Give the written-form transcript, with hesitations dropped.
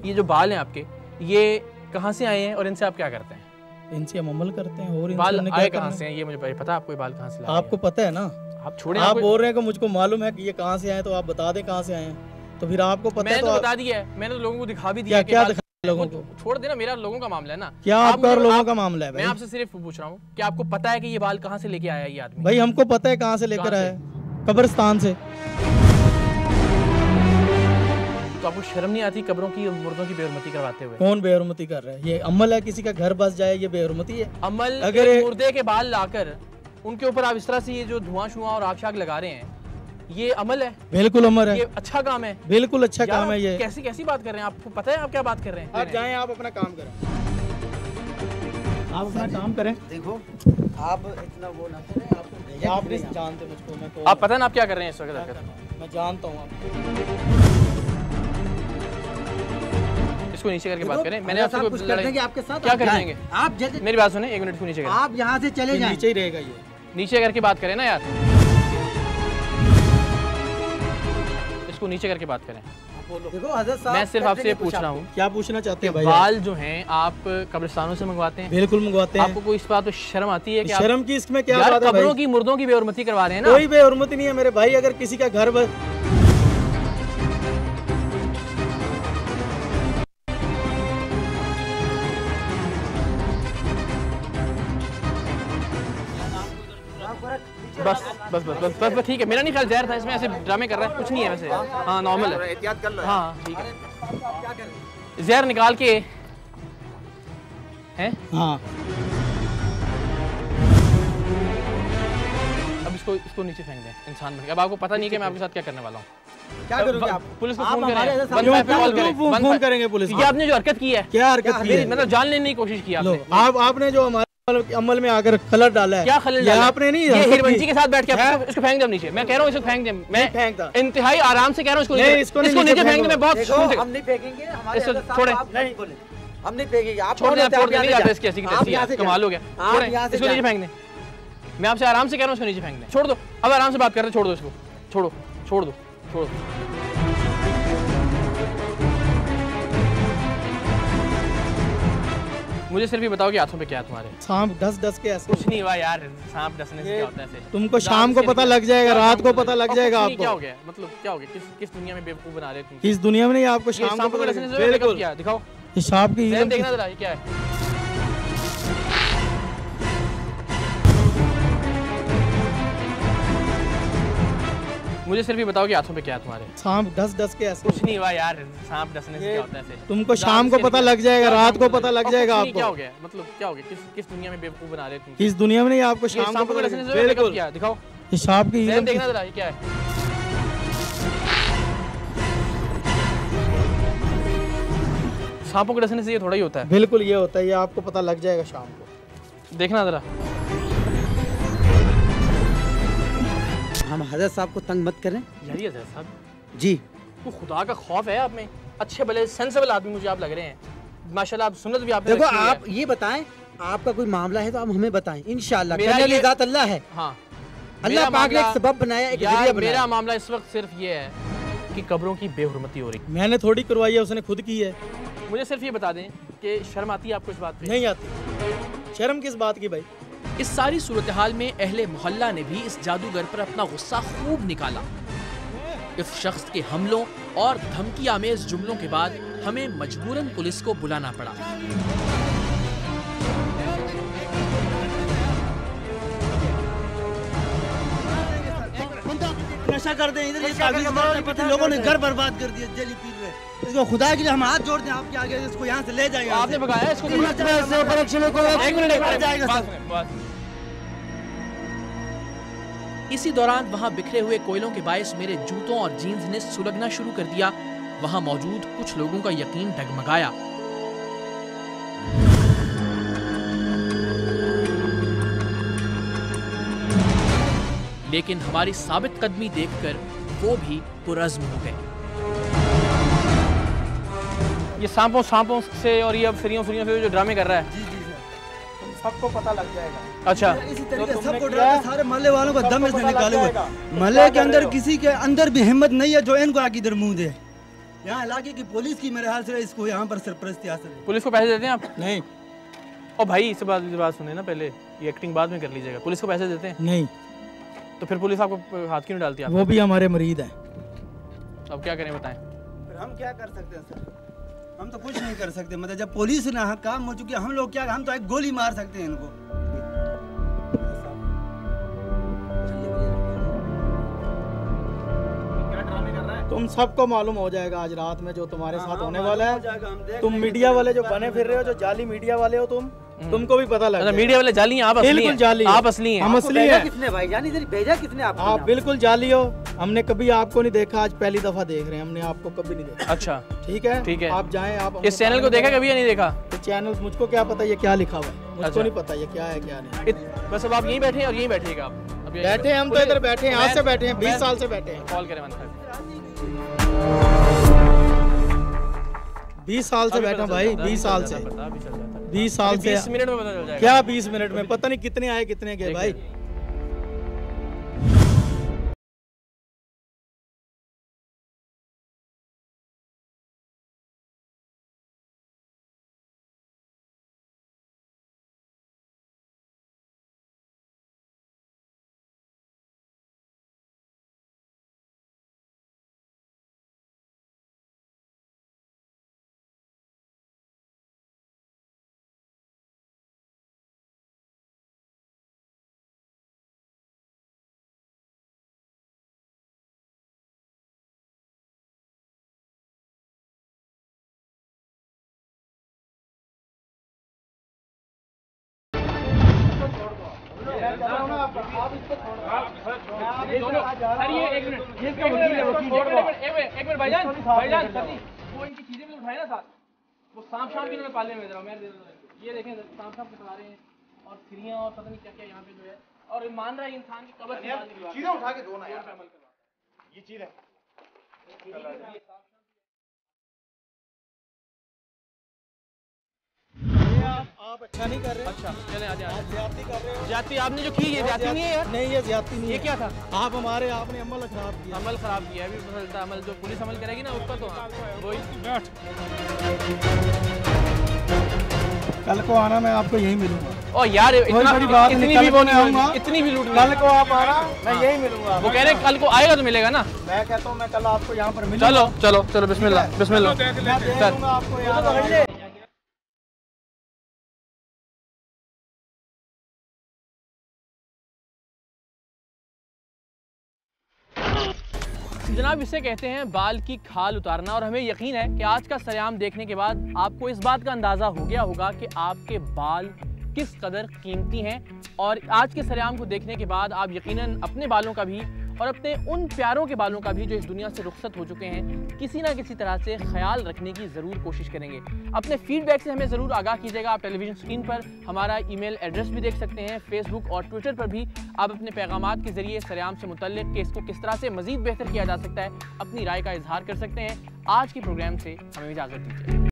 ये जो बाल हैं आपके, ये कहाँ से आए हैं और इनसे आप क्या करते हैं? इनसे हम अमल करते हैं। और बाल आए कहाँ से हैं ये मुझे पता है? आपको ये बाल कहाँ से लाए? आपको पता है ना? आप छोड़े, आप बोल रहे हैं कि मुझको मालूम है कि ये कहाँ से आए, तो आप बता दें कहाँ से आए हैं, तो फिर आपको पता है। मैंने तो बता दिया है, मैंने तो लोगों को दिखा भी दिया। क्या दिखा लोगों को? छोड़ देना, मेरा लोगों का मामला है ना। क्या आपका और लोगों का मामला है? मैं आपसे सिर्फ पूछ रहा हूँ कि आपको पता है कि ये बाल कहाँ से लेके आया ये आदमी? भाई हमको पता है कहाँ से लेकर आया, कब्रिस्तान से। तो आपको शर्म नहीं आती कब्रों की और मुर्दों की बेहुरमती करवाते हुए? कौन बेहुरमती कर रहा है? ये अमल है, किसी का घर बस जाए, ये बेहुरमती है? अमल अगर मुर्दे के बाल लाकर उनके ऊपर आप इस तरह से ये जो धुआं शुआं और आग शाग लगा रहे हैं, ये अमल है? बिल्कुल अमल है, ये अच्छा काम है, बिल्कुल अच्छा काम है। ये कैसी बात कर रहे हैं? आपको पता है आप क्या बात कर रहे हैं? आप जाएं, आप अपना काम करें, आप अपना काम करें। देखो आप इतना वो ना करें, आप नहीं जानते मुझको, मैं आप पता है ना आप क्या कर रहे हैं इस वक्त? मैं जानता हूँ। इसको नीचे करके बात करें। मैंने आपसे कुछ कर देंगे आपके साथ, क्या कर देंगे आप? मेरी बात सुने, 1 मिनट को नीचे करें। आप यहाँ से चले जाएं, नीचे ही रहेगा ये। नीचे करके बात करें ना यार, इसको नीचे करके बात करें। देखो हज़रत साहब, मैं सिर्फ आपसे पूछ रहा हूँ, क्या पूछना चाहते हैं भाई? बाल जो हैं आप कब्रिस्तानों से मंगवाते हैं? बिल्कुल मंगवाते हैं। आपको कोई इस बात पे शर्म आती है कि शर्म की इसमें क्या बात है? कब्रों की मुर्दों की बेहुरमती करवा रहे हैं ना? कोई बेहुरमती नहीं है मेरे भाई। अगर किसी का घर बस बस बस बस बस बस ठीक है। मेरा नहीं ख्याल जहर था इसमें, ऐसे ड्रामे कर रहा है, कुछ नहीं है वैसे। हाँ नॉर्मल है, एहतियात कर लो। हाँ ठीक है, जहर निकाल के हैं। हाँ अब इसको नीचे फेंक दें इंसान बन के। अब आपको पता नहीं है कि मैं आपके साथ क्या करने वाला हूँ। क्या करोगे आप? पुलिस को फोन करें, फोन करेंगे पुलिस। ये आपने जो हरकत की है, क्या हरकत की है? मतलब जान लेने की कोशिश की आपने जो हमारे अमल में आकर खलल डाला है। क्या खलल डाला? आपने नहीं, ये हिरवंशी के साथ बैठ के इसको फेंक दे नीचे। मैं कह रहा हूँ इसको फेंक दे। मैं फेंकता इंतहाई आराम से कह रहा हूँ इसको नीचे फेंक दे। मैं बहुत हम नहीं फेंकेंगे, छोड़े, हम नहीं फेंकेंगे। आप छोड़ दे, छोड़ दे, नहीं जाते इसकी ऐसी की तैसी, कमाल हो गया। छोड़े, इसको नीचे फेंक दे। मैं आपसे आराम से कह रहा हूँ इसको नीचे फेंक दे। छोड़ दो, अब आराम से बात कर रहे, छोड़ दो इसको, छोड़ो, छोड़ दो, छोड़ दो। मुझे सिर्फ ये बताओ कि हाथों पे क्या है तुम्हारे? सांप डस के ऐसे। कुछ नहीं हुआ यार, सांप डसने से क्या होता है ऐसे? तुमको शाम को पता लग जाएगा, रात को पता लग जाएगा आपको। क्या हो गया? मतलब क्या हो गया? किस दुनिया में बेवकूफ बना रहे तुम? किस दुनिया में नहीं, आपको शाम को डसने से क्या? दिखाओ ये सांप की देखना जरा, ये क्या है? मुझे सिर्फ ये बताओ कि हाथों पे क्या है तुम्हारे? सांप डस के ऐसे। कुछ नहीं हुआ यार, सांप डसने से क्या होता है ऐसे? तुमको शाम को पता लग जाएगा, रात को पता लग जाएगा आपको। क्या हो गया? मतलब क्या हो गया? किस दुनिया में बेवकूफ बना रहे तुम? किस दुनिया में नहीं, आपको शाम को पता डसने से क्या? दिखाओ ये सांप की देखना जरा, ये क्या है? सांपों के डसने से ये थोड़ा ही होता है। बिल्कुल ये होता है, ये आपको पता लग जाएगा शाम को। देखना जरा। हम हज़रत साहब को तंग मत करें यार। ये हज़रत साहब जी, तो खुदा का खौफ है आप में, अच्छे भले सेंसिबल आदमी मुझे आप लग रहे हैं माशाल्लाह। आप सुन्नत भी आपने देखो, आप ये बताएं आपका कोई मामला है तो आप हमें बताएं, इंशाअल्लाह। अल्लाह है। हाँ, अल्लाह पाक ने एक सबब बनाया, एक जरिया बनाया। मेरा मामला इस वक्त सिर्फ ये है कि कब्रों की बेहुरमती हो रही। मैंने थोड़ी करवाई है, उसने खुद की है। मुझे सिर्फ ये बता दें कि शर्म आती है आपको इस बात पे? नहीं आती। शर्म किस बात की भाई? इस सारी सूरत हाल में अहले मोहल्ला ने भी इस जादूगर पर अपना गुस्सा खूब निकाला। इस शख्स के हमलों और धमकी आमेज जुमलों के बाद हमें मजबूरन पुलिस को बुलाना पड़ा। नशा कर दें इधर, लोगों ने घर बर्बाद कर दिया, जली पीर रहे। इसको खुदा के लिए हम हाथ जोड़ दें आपके आगे, इसको यहाँ से ले जाएंगे। आपने भगाया इसको? इसी दौरान वहां बिखरे हुए कोयलों के बायस मेरे जूतों और जीन्स ने सुलगना शुरू कर दिया। वहां मौजूद कुछ लोगों का यकीन डगमगाया। लेकिन हमारी साबित कदमी देखकर वो भी पुरज़्म हो गए। ये सांपों से और ये अब फ्रियों से जो ड्रामे कर रहा है, जी सबको पता लग जाएगा। अच्छा, इसी तरीके से सबको ड्रामे, सारे मोहल्ले वालों का दम इसने निकाले हुए। मोहल्ले के अंदर किसी के अंदर भी हिम्मत नहीं है जो इनको आगे इधर मुंह दे। यहाँ इलाके की पुलिस की मेरे हाल से इसको यहाँ पर सरपरस्ती हासिल है। पुलिस को पैसे देते हैं आप? नहीं। और भाई इस बात सुने ना, पहले ये एक्टिंग बाद में कर लीजिएगा। पुलिस को पैसे देते हैं? नहीं। तो फिर पुलिस आपको हाथ क्यों नहीं डालती? वो भी हमारे मरीद है। अब क्या करें बताएं? फिर हम क्या कर सकते हैं सर? हम तो कुछ नहीं कर सकते। मतलब जब पुलिस ना काम हो चुकी है, हम लोग क्या, हम तो एक गोली मार सकते हैं इनको। तुम सबको मालूम हो जाएगा आज रात में जो तुम्हारे साथ होने वाला है। तुम मीडिया वाले जो बने फिर रहे हो, जो जाली मीडिया वाले हो तुमको भी पता लगा। मीडिया वाले जाली हैं, आप असली हैं। बिल्कुल जाली, आप असली हैं। हम असली हैं। किसने भाई जान इधर भेजा किसने आपको? आप बिल्कुल जाली हो। हमने कभी आपको नहीं देखा, आज पहली दफा देख रहे हैं। हमने आपको कभी नहीं देखा। अच्छा ठीक है, ठीक है। आप जाएं। आप इस चैनल को देखा कभी या नहीं देखा? चैनल मुझको क्या पता ये क्या लिखा हुआ है, मुझको नहीं पता ये क्या है क्या नहीं। बस अब आप यहीं बैठे हैं और यहीं बैठिएगा आप? बैठे हम तो इधर बैठे हैं, आज से बैठे हैं, 20 साल से बैठे हैं। कॉल करें 20 साल से बैठा भाई, 20 साल से 20 साल से 20 मिनट में पता चल जाएगा। क्या 20 मिनट में? पता नहीं कितने आए कितने गए भाई। भाईजान वो इनकी चीजें भी उठाए ना साथ, वो सांप भी इन्होंने पाले में। ये देखें सांप पकड़ा रहे हैं और चिड़ियां और पता नहीं क्या क्या यहाँ पे जो है। और मान रहा है इंसान की कब्र चीजें उठा के दो ना यार, ये चीज है। आप अच्छा नहीं कर रहे। अच्छा चले आ जाए। ज्यादती कर रहे हो। ज्यादती आपने जो की ये ज्यादती नहीं है यार। नहीं ये ज्यादती नहीं है। ये क्या था? आपने अमल खराब किया। अमल खराब किया अभी पता चलता। अमल जो पुलिस अमल करेगी ना उसका तो वही। कल को आना, मैं आपको यहीं मिलूंगा। ओ यार इतना बड़ी बात इतनी भी वो नहीं आऊंगा, इतनी भी लूट। कल को आप आना, मैं यहीं मिलूंगा। वो कह रहे कल को आएगा तो मिलेगा ना। मैं कहता हूँ मैं कल आपको यहाँ पर मिलूंगा। चलो चलो चलो बिस्मिल्लाह बिस्मिल्लाह। आपको यहाँ जनाब इसे कहते हैं बाल की खाल उतारना। और हमें यकीन है कि आज का सरेआम देखने के बाद आपको इस बात का अंदाज़ा हो गया होगा कि आपके बाल किस कदर कीमती हैं। और आज के सरेआम को देखने के बाद आप यकीनन अपने बालों का भी और अपने उन प्यारों के बालों का भी जो इस दुनिया से रुखसत हो चुके हैं किसी ना किसी तरह से ख्याल रखने की ज़रूर कोशिश करेंगे। अपने फीडबैक से हमें ज़रूर आगाह कीजिएगा। आप टेलीविज़न स्क्रीन पर हमारा ईमेल एड्रेस भी देख सकते हैं। फेसबुक और ट्विटर पर भी आप अपने पैगामात के ज़रिए सरेआम से मुतल्लिक़ कि इसको किस तरह से मज़ीद बेहतर किया जा सकता है अपनी राय का इजहार कर सकते हैं। आज के प्रोग्राम से हमें इजाज़त दीजिए।